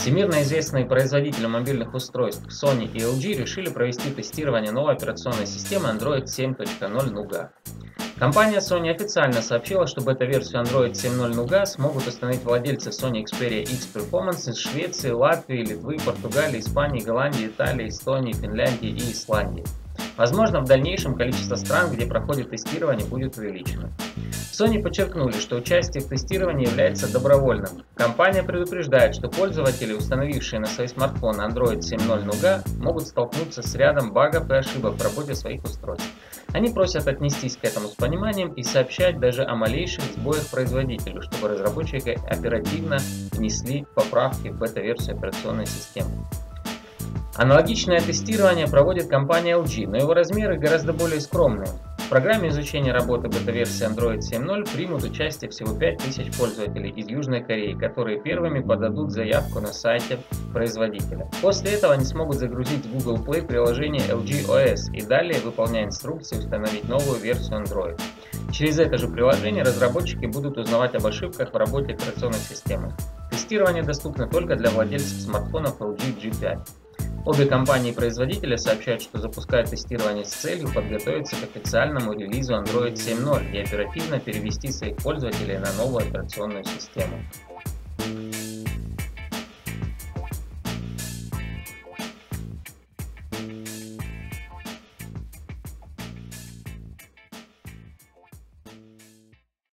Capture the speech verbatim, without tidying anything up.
Всемирно известные производители мобильных устройств Sony и эл джи решили провести тестирование новой операционной системы Android семь точка ноль Nougat. Компания Sony официально сообщила, что бета-версию Android семь точка ноль Nougat смогут установить владельцы Sony Xperia X Performance из Швеции, Латвии, Литвы, Португалии, Испании, Голландии, Италии, Эстонии, Финляндии и Исландии. Возможно, в дальнейшем количество стран, где проходит тестирование, будет увеличено. Sony подчеркнули, что участие в тестировании является добровольным. Компания предупреждает, что пользователи, установившие на свои смартфоны Android семь точка ноль Nougat, могут столкнуться с рядом багов и ошибок в работе своих устройств. Они просят отнестись к этому с пониманием и сообщать даже о малейших сбоях производителю, чтобы разработчики оперативно внесли поправки в бета-версию операционной системы. Аналогичное тестирование проводит компания эл джи, но его размеры гораздо более скромные. В программе изучения работы бета-версии Android семь точка ноль примут участие всего пять тысяч пользователей из Южной Кореи, которые первыми подадут заявку на сайте производителя. После этого они смогут загрузить в Google Play приложение эл джи о эс и далее, выполняя инструкции, установить новую версию Android. Через это же приложение разработчики будут узнавать об ошибках в работе операционной системы. Тестирование доступно только для владельцев смартфонов эл джи джи пять. Обе компании-производителя сообщают, что запускают тестирование с целью подготовиться к официальному релизу Android семь точка ноль и оперативно перевести своих пользователей на новую операционную систему.